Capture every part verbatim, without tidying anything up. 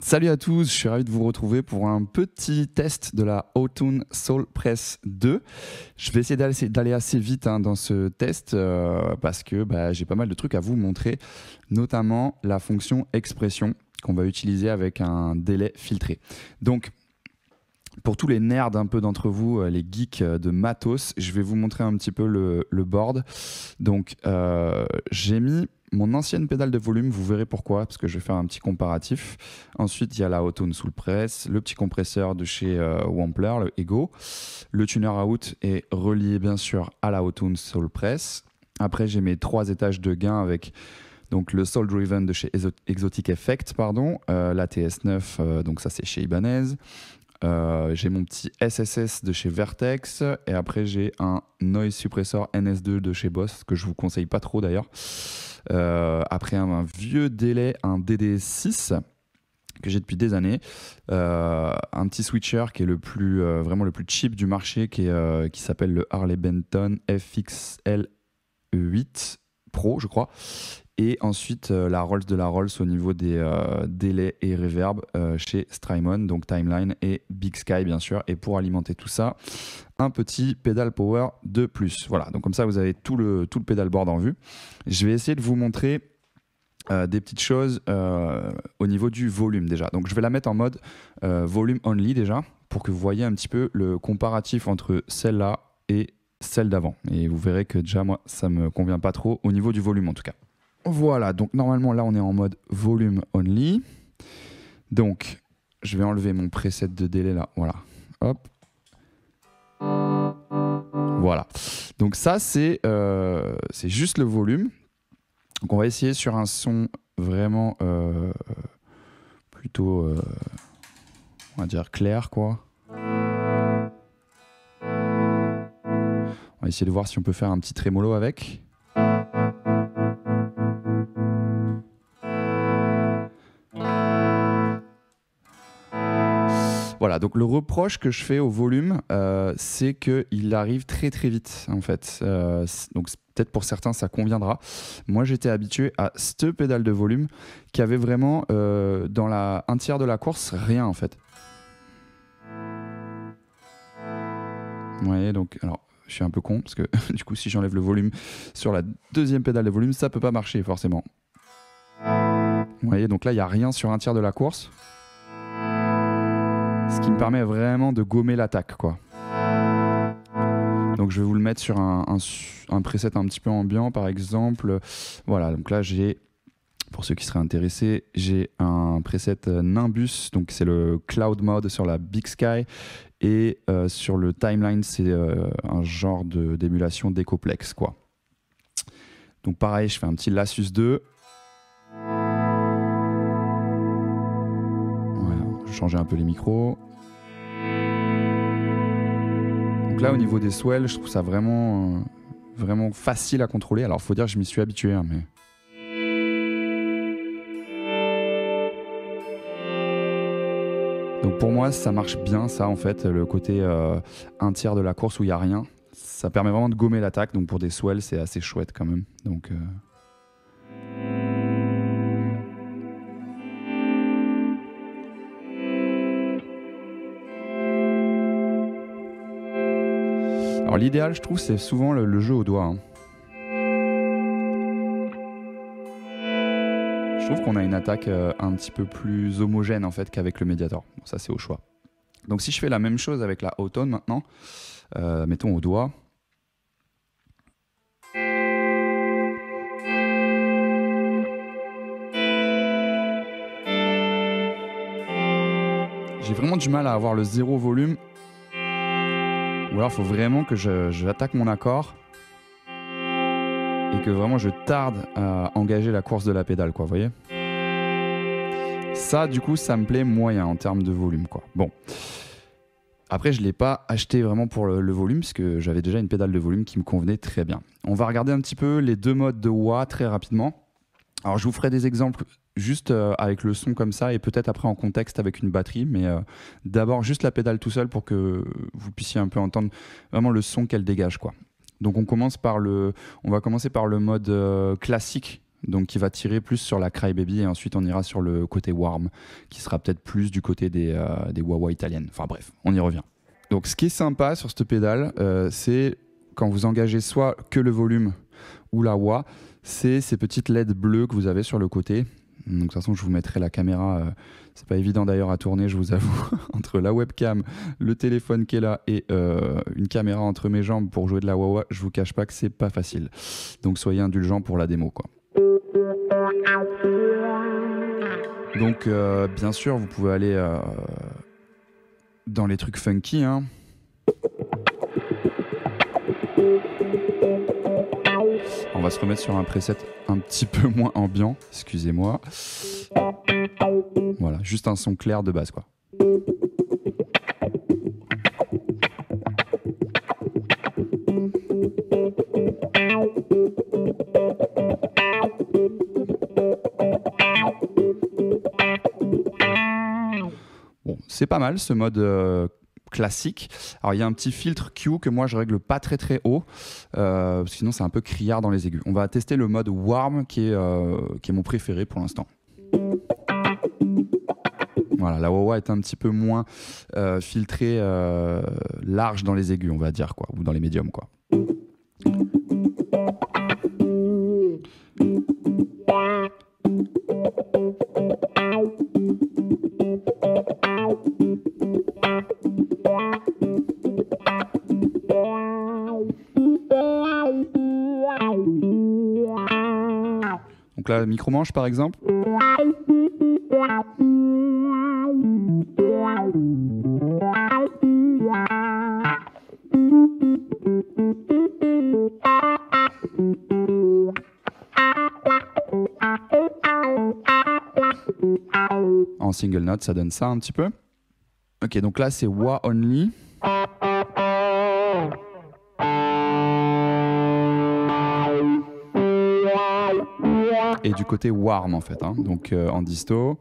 Salut à tous, je suis ravi de vous retrouver pour un petit test de la Autun Soulpress deux. Je vais essayer d'aller, d'aller assez vite hein, dans ce test euh, parce que bah, j'ai pas mal de trucs à vous montrer, notamment la fonction expression qu'on va utiliser avec un délai filtré. Donc, pour tous les nerds un peu d'entre vous, les geeks de matos, je vais vous montrer un petit peu le, le board. Donc, euh, j'ai mis mon ancienne pédale de volume, vous verrez pourquoi, parce que je vais faire un petit comparatif. Ensuite, il y a la Autun Soulpress, le petit compresseur de chez euh, Wampler, le Ego. Le tuner out est relié bien sûr à la Autun Soulpress. Après, j'ai mes trois étages de gain avec donc, le Soul Driven de chez Exotic Effect, pardon, euh, la T S neuf, euh, donc ça c'est chez Ibanez. Euh, j'ai mon petit S S S de chez Vertex et après j'ai un Noise Suppressor N S deux de chez Boss que je vous conseille pas trop d'ailleurs. Euh, après un, un vieux délai, un D D six que j'ai depuis des années, euh, un petit switcher qui est le plus euh, vraiment le plus cheap du marché qui, est, euh, qui s'appelle le Harley Benton F X L huit Pro je crois. Et ensuite, euh, la Rolls de la Rolls au niveau des euh, délais et reverb euh, chez Strymon, donc Timeline et Big Sky, bien sûr. Et pour alimenter tout ça, un petit pedal power de plus. Voilà, donc comme ça, vous avez tout le, tout le pedalboard en vue. Je vais essayer de vous montrer euh, des petites choses euh, au niveau du volume déjà. Donc, je vais la mettre en mode euh, volume only déjà, pour que vous voyez un petit peu le comparatif entre celle-là et celle d'avant. Et vous verrez que déjà, moi, ça ne me convient pas trop au niveau du volume en tout cas. Voilà, donc normalement là on est en mode volume only. Donc je vais enlever mon preset de délai là, voilà. Hop. Voilà. Donc ça c'est euh, c'est juste le volume. Donc on va essayer sur un son vraiment euh, plutôt euh, on va dire clair quoi. On va essayer de voir si on peut faire un petit trémolo avec. Voilà, donc le reproche que je fais au volume, euh, c'est qu'il arrive très très vite en fait. Euh, donc peut-être pour certains ça conviendra. Moi j'étais habitué à cette pédale de volume qui avait vraiment euh, dans la, un tiers de la course rien en fait. Vous voyez, donc alors je suis un peu con parce que du coup si j'enlève le volume sur la deuxième pédale de volume, ça peut pas marcher forcément. Vous voyez, donc là il n'y a rien sur un tiers de la course. Ce qui me permet vraiment de gommer l'attaque, quoi. Donc je vais vous le mettre sur un, un, un preset un petit peu ambiant, par exemple. Voilà, donc là j'ai, pour ceux qui seraient intéressés, j'ai un preset Nimbus, donc c'est le Cloud Mode sur la Big Sky. Et euh, sur le Timeline, c'est euh, un genre de, d'émulation d'Ecoplex, quoi. Donc pareil, je fais un petit Lassus deux. Changer un peu les micros. Donc là au niveau des swells, je trouve ça vraiment euh, vraiment facile à contrôler. Alors faut dire que je m'y suis habitué hein, mais donc pour moi ça marche bien ça en fait, le côté euh, un tiers de la course où il n'y a rien, ça permet vraiment de gommer l'attaque. Donc pour des swells c'est assez chouette quand même. Donc euh... Alors l'idéal, je trouve, c'est souvent le, le jeu au doigt. Hein. Je trouve qu'on a une attaque euh, un petit peu plus homogène en fait qu'avec le Mediator. Bon, ça, c'est au choix. Donc si je fais la même chose avec la Autun maintenant, euh, mettons au doigt. J'ai vraiment du mal à avoir le zéro volume. Ou alors il faut vraiment que je, j'attaque mon accord et que vraiment je tarde à engager la course de la pédale, quoi, vous voyez. Ça, du coup, ça me plaît moyen en termes de volume, quoi. Bon. Après, je ne l'ai pas acheté vraiment pour le, le volume, parce que j'avais déjà une pédale de volume qui me convenait très bien. On va regarder un petit peu les deux modes de wah très rapidement. Alors, je vous ferai des exemples juste euh, avec le son comme ça et peut-être après en contexte avec une batterie, mais euh, d'abord juste la pédale tout seul pour que vous puissiez un peu entendre vraiment le son qu'elle dégage, quoi. Donc on commence par le, on va commencer par le mode euh, classique donc qui va tirer plus sur la Crybaby, et ensuite on ira sur le côté warm, qui sera peut-être plus du côté des, euh, des wah-wah italiennes. Enfin bref, on y revient. Donc ce qui est sympa sur cette pédale, euh, c'est quand vous engagez soit que le volume ou la wah, c'est ces petites L E D bleues que vous avez sur le côté. Donc, de toute façon, je vous mettrai la caméra. Euh, c'est pas évident d'ailleurs à tourner, je vous avoue. Entre la webcam, le téléphone qui est là et euh, une caméra entre mes jambes pour jouer de la wah-wah, je vous cache pas que c'est pas facile. Donc soyez indulgents pour la démo, quoi. Donc euh, bien sûr, vous pouvez aller euh, dans les trucs funky, hein. On va se remettre sur un preset un petit peu moins ambiant, excusez-moi. Voilà, juste un son clair de base, quoi. Bon, c'est pas mal ce mode euh, classique. Alors il y a un petit filtre Q que moi je règle pas très très haut, euh, sinon c'est un peu criard dans les aigus. On va tester le mode warm qui est, euh, qui est mon préféré pour l'instant. Voilà, la wah-wah est un petit peu moins euh, filtrée, euh, large dans les aigus, on va dire, quoi, ou dans les médiums, quoi. Donc là, micro-manche par exemple. En single note, ça donne ça un petit peu. Ok, donc là c'est wah only. Et du côté warm en fait, hein. Donc euh, en disto.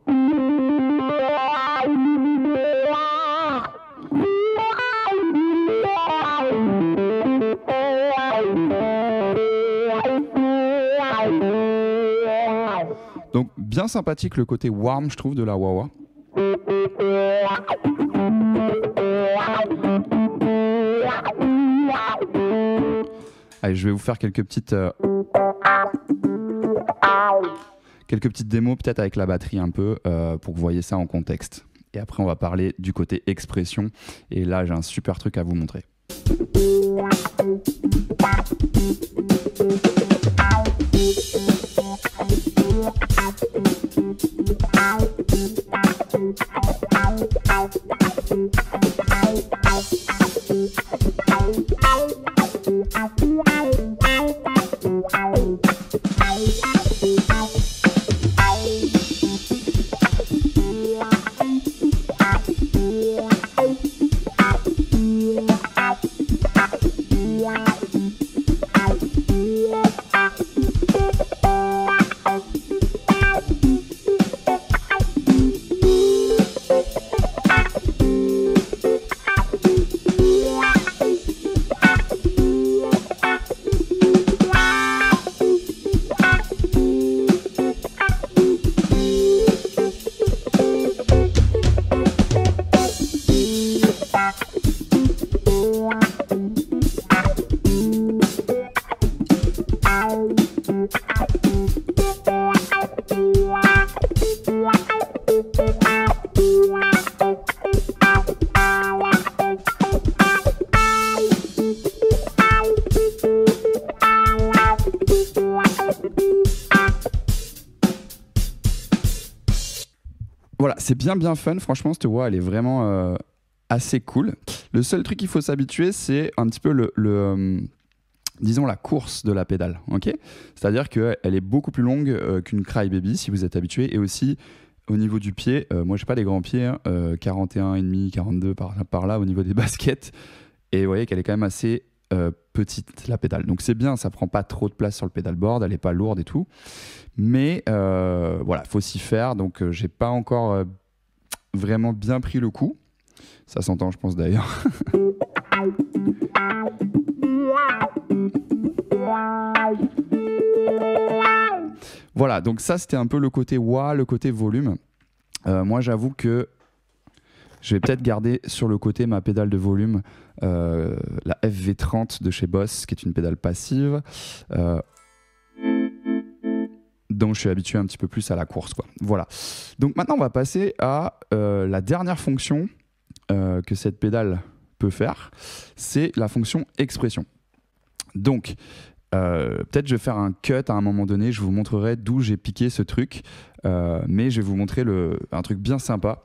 Donc bien sympathique le côté warm, je trouve, de la wah-wah. Allez, je vais vous faire quelques petites euh, quelques petites démos peut-être avec la batterie un peu euh, pour que vous voyez ça en contexte. Et après on va parler du côté expression. Et là j'ai un super truc à vous montrer. Voilà, c'est bien bien fun, franchement cette wah elle est vraiment euh, assez cool. Le seul truc qu'il faut s'habituer, c'est un petit peu le, le euh, disons la course de la pédale, ok. C'est-à-dire qu'elle est beaucoup plus longue euh, qu'une Crybaby si vous êtes habitué, et aussi au niveau du pied, euh, moi j'ai pas des grands pieds, hein, euh, quarante et un virgule cinq, quarante-deux par, par là au niveau des baskets, et vous voyez qu'elle est quand même assez euh, petite la pédale, donc c'est bien, ça prend pas trop de place sur le pédalboard, elle est pas lourde et tout, mais euh, voilà, faut s'y faire, donc euh, j'ai pas encore euh, vraiment bien pris le coup, ça s'entend je pense d'ailleurs. Voilà, donc ça c'était un peu le côté wah, le côté volume. Euh, moi j'avoue que je vais peut-être garder sur le côté ma pédale de volume, euh, la F V trente de chez Boss, qui est une pédale passive. Euh, donc je suis habitué un petit peu plus à la course, quoi. Voilà. Donc maintenant on va passer à euh, la dernière fonction euh, que cette pédale peut faire, c'est la fonction expression. Donc euh, peut-être je vais faire un cut à un moment donné, je vous montrerai d'où j'ai piqué ce truc, euh, mais je vais vous montrer le, un truc bien sympa.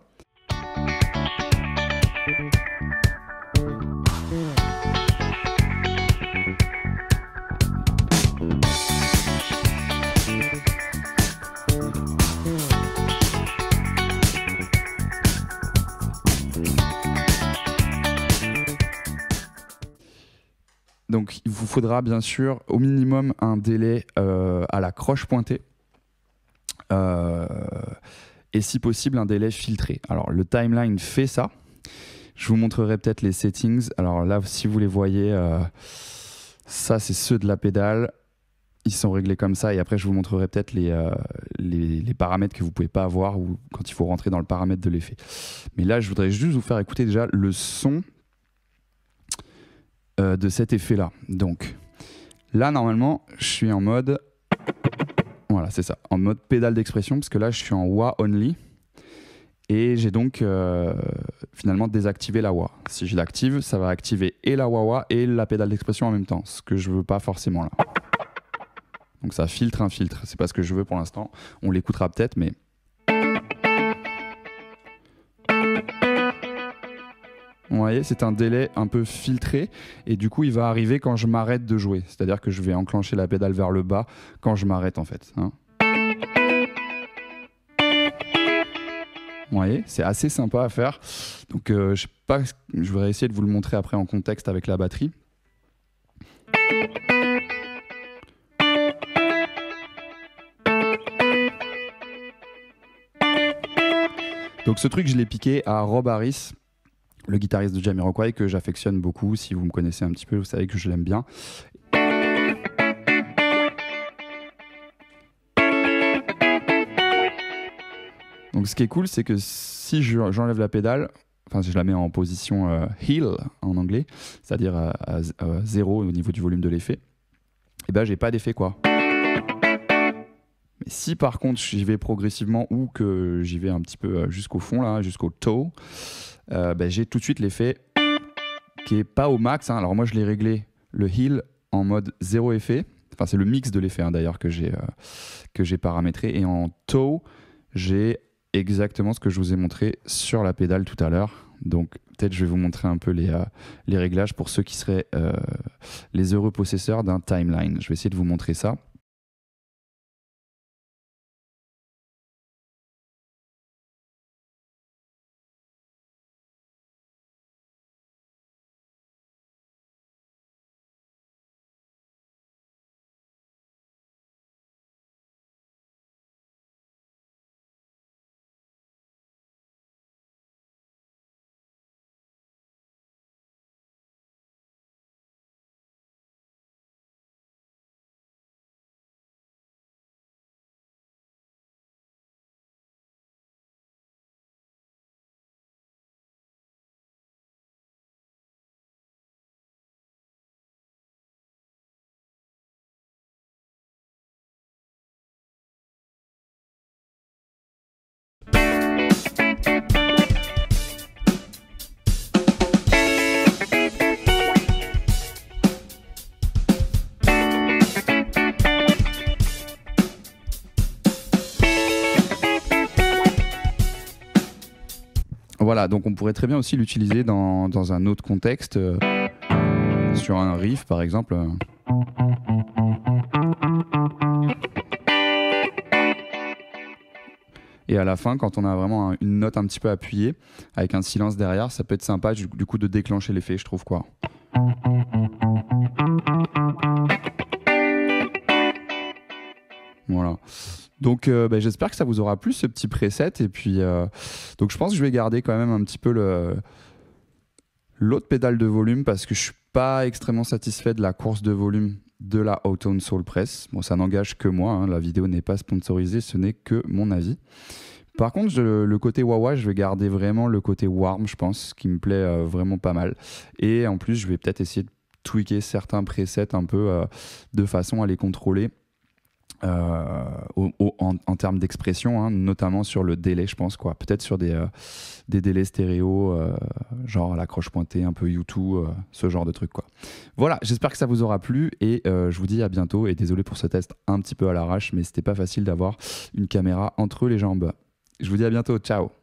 Donc il vous faudra bien sûr au minimum un délai euh, à la croche pointée euh, et si possible un délai filtré. Alors le timeline fait ça. Je vous montrerai peut-être les settings. Alors là si vous les voyez, euh, ça c'est ceux de la pédale. Ils sont réglés comme ça et après je vous montrerai peut-être les, euh, les, les paramètres que vous ne pouvez pas avoir ou quand il faut rentrer dans le paramètre de l'effet. Mais là je voudrais juste vous faire écouter déjà le son euh, de cet effet là. Donc là normalement je suis en mode, voilà c'est ça, en mode pédale d'expression parce que là je suis en wah only et j'ai donc euh, finalement désactivé la wah. Si je l'active ça va activer et la wah wah et la pédale d'expression en même temps, ce que je veux pas forcément là. Donc ça filtre un filtre, c'est pas ce que je veux pour l'instant. On l'écoutera peut-être, mais... Vous voyez, c'est un délai un peu filtré et du coup il va arriver quand je m'arrête de jouer. C'est-à-dire que je vais enclencher la pédale vers le bas quand je m'arrête en fait. Hein. Vous voyez, c'est assez sympa à faire. Donc euh, je sais pas, je vais essayer de vous le montrer après en contexte avec la batterie. Donc ce truc, je l'ai piqué à Rob Harris, le guitariste de Jamiroquai, que j'affectionne beaucoup. Si vous me connaissez un petit peu, vous savez que je l'aime bien. Donc ce qui est cool, c'est que si j'enlève la pédale, enfin si je la mets en position euh, heel en anglais, c'est-à-dire à, à, à zéro au niveau du volume de l'effet, et ben j'ai pas d'effet quoi. Mais si par contre j'y vais progressivement ou que j'y vais un petit peu jusqu'au fond, là, jusqu'au toe, euh, ben, j'ai tout de suite l'effet qui est pas au max. Hein. Alors moi je l'ai réglé le heel en mode zéro effet. Enfin c'est le mix de l'effet hein, d'ailleurs que j'ai euh, que j'ai paramétré. Et en toe, j'ai exactement ce que je vous ai montré sur la pédale tout à l'heure. Donc peut-être je vais vous montrer un peu les, euh, les réglages pour ceux qui seraient euh, les heureux possesseurs d'un timeline. Je vais essayer de vous montrer ça. Voilà, donc on pourrait très bien aussi l'utiliser dans, dans un autre contexte, euh, sur un riff par exemple. Et à la fin, quand on a vraiment un, une note un petit peu appuyée, avec un silence derrière, ça peut être sympa du, du coup de déclencher l'effet, je trouve quoi. Voilà. Donc euh, bah, j'espère que ça vous aura plu ce petit preset et puis euh, donc je pense que je vais garder quand même un petit peu le l'autre pédale de volume parce que je suis pas extrêmement satisfait de la course de volume de la Auton Soul Press. Bon, ça n'engage que moi, hein, la vidéo n'est pas sponsorisée, ce n'est que mon avis. Par contre, je, le côté wah-wah, je vais garder vraiment le côté warm, je pense, qui me plaît euh, vraiment pas mal. Et en plus, je vais peut-être essayer de tweaker certains presets un peu euh, de façon à les contrôler euh, au, au, en, en termes d'expression, hein, notamment sur le délai, je pense, quoi. Peut-être sur des, euh, des délais stéréo, euh, genre l'accroche pointée, un peu U deux, euh, ce genre de truc, quoi. Voilà, j'espère que ça vous aura plu et euh, je vous dis à bientôt. Et désolé pour ce test un petit peu à l'arrache, mais c'était pas facile d'avoir une caméra entre les jambes. Je vous dis à bientôt, ciao!